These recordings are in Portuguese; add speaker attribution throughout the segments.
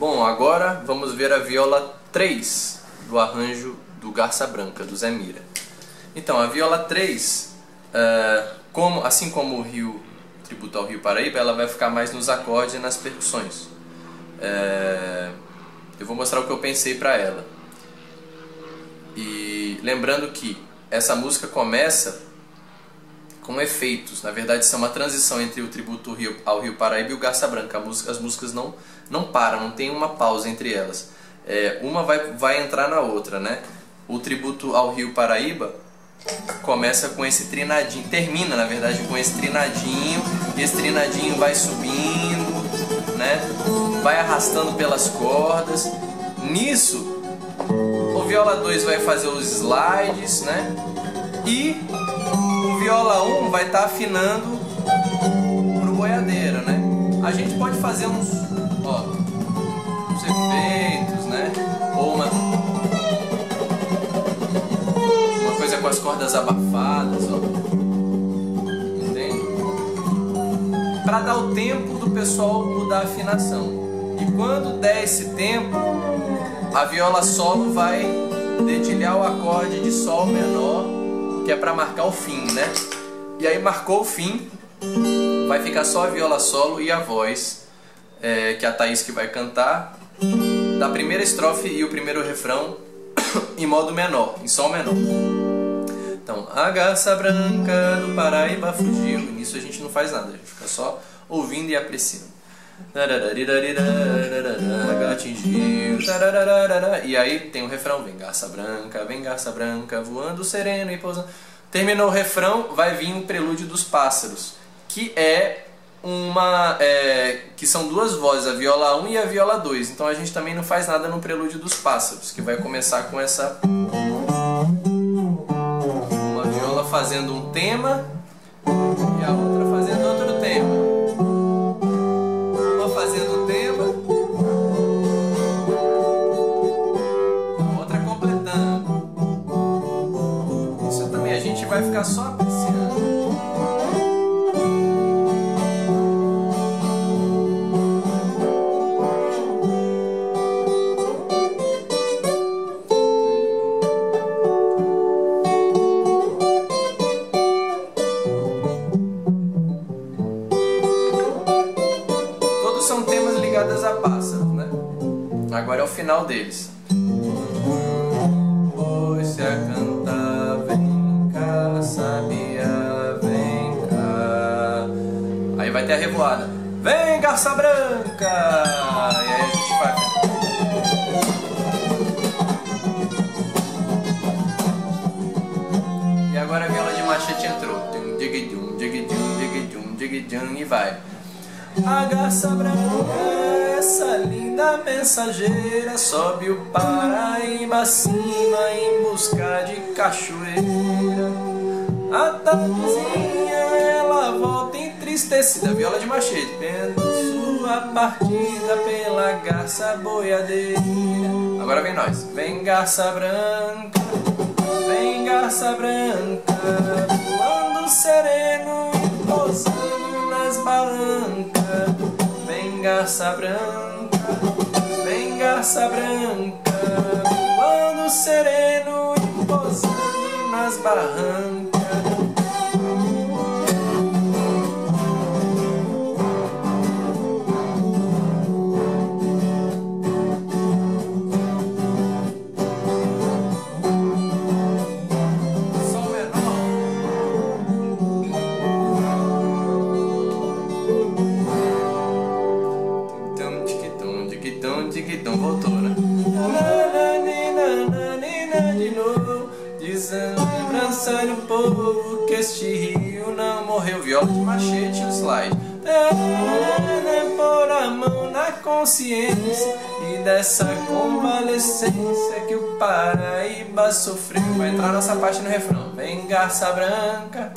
Speaker 1: Bom, agora vamos ver a viola 3 do arranjo do Garça Branca, do Zé Mira. Então, a viola 3, assim como o tributo ao Rio Paraíba, ela vai ficar mais nos acordes e nas percussões. Eu vou mostrar o que eu pensei para ela. E lembrando que essa música começa com efeitos. Na verdade, isso é uma transição entre o tributo ao Rio Paraíba e o Garça Branca. As músicas não param, não tem uma pausa entre elas. Uma vai entrar na outra, né? O tributo ao Rio Paraíba começa com esse trinadinho, termina, na verdade, com esse trinadinho, e esse trinadinho vai subindo, né? Vai arrastando pelas cordas. Nisso, o viola 2 vai fazer os slides, né? E o viola 1 vai estar afinando pro boiadeiro, né? A gente pode fazer uns efeitos, né? Ou uma coisa com as cordas abafadas, ó. Entende? Para dar o tempo do pessoal mudar a afinação. E quando der esse tempo, a viola solo vai dedilhar o acorde de sol menor, que é para marcar o fim, né? E aí marcou o fim, vai ficar só a viola solo e a voz, que é a Thaís que vai cantar, da primeira estrofe e o primeiro refrão em modo menor, em sol menor. Então, a garça branca do Paraíba fugiu. E nisso a gente não faz nada, a gente fica só ouvindo e apreciando. Atingiu. E aí tem o refrão: vem garça branca, voando sereno e pousando. Terminou o refrão, vai vir o prelúdio dos pássaros, que que são duas vozes, a viola 1 e a viola 2. Então a gente também não faz nada no prelúdio dos pássaros, que vai começar com uma viola fazendo um tema e a outra fazendo outro tema. Fazendo o tema, a outra completando. Isso também a gente vai ficar só apreciando. São temas ligados a pássaros, né? Agora é o final deles. Pôs-se a cantar, vem cá, sabia, vem cá. Aí vai ter a revoada. Vem, garça branca! E aí a gente vai. E agora a viola de machete entrou. E vai. A garça branca, essa linda mensageira, sobe o Paraíba acima em busca de cachoeira. A tardezinha ela volta entristecida, viola de machete, vendo sua partida pela garça boiadeira. Agora vem nós. Vem garça branca, voando sereno e pousando nas barrancas. Vem garça branca, voando sereno e pousando nas barrancas. Então voltou, né? De novo, dizendo, lembrança do povo que este rio não morreu. Viola de machete no slide. Pôr a mão na consciência e dessa convalescência que o Paraíba sofreu. Vai entrar nossa parte no refrão. Vem garça branca,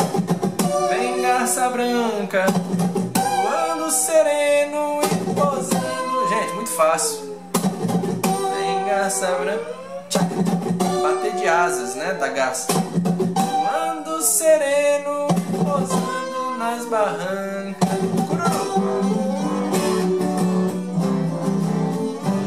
Speaker 1: voando sereno e posando. Gente, muito fácil. Garça branca, bater de asas, né, da garça. Voando sereno, pousando nas barrancas.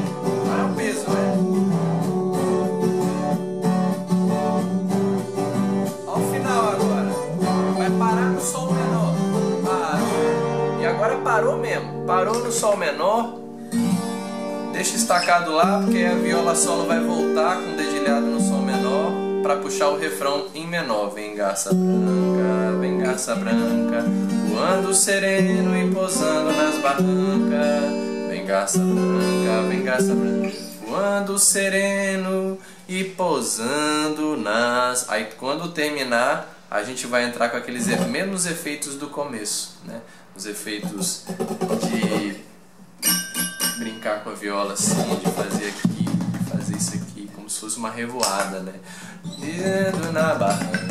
Speaker 1: mesmo. Parou no Sol menor, deixa estacado lá, porque a viola solo vai voltar com o dedilhado no Sol menor para puxar o refrão em menor. Vem garça branca, voando sereno e pousando nas barrancas. Vem garça branca, voando sereno e pousando nas... Aí quando terminar, a gente vai entrar com aqueles mesmos efeitos do começo, né? Os efeitos de brincar com a viola assim, de fazer aqui, de fazer isso aqui, como se fosse uma revoada, né? Indo na barranca.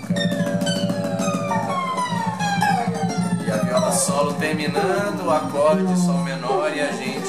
Speaker 1: E a viola solo terminando o acorde Sol menor e a gente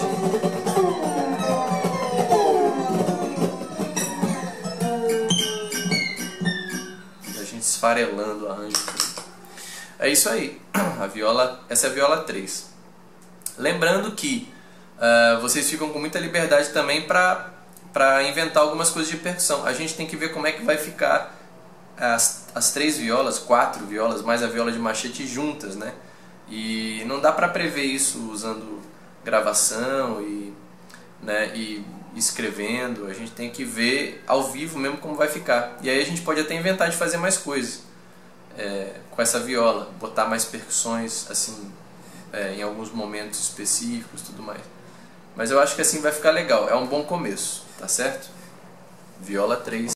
Speaker 1: esfarelando o arranjo. É isso aí. Essa é a viola 3. Lembrando que vocês ficam com muita liberdade também para inventar algumas coisas de percussão. A gente tem que ver como é que vai ficar as 3 violas, 4 violas, mais a viola de machete juntas, né? E não dá para prever isso usando gravação e escrevendo. A gente tem que ver ao vivo mesmo como vai ficar. E aí a gente pode até inventar de fazer mais coisas com essa viola, botar mais percussões assim, em alguns momentos específicos, tudo mais. Mas eu acho que assim vai ficar legal, é um bom começo, tá certo? Viola 3.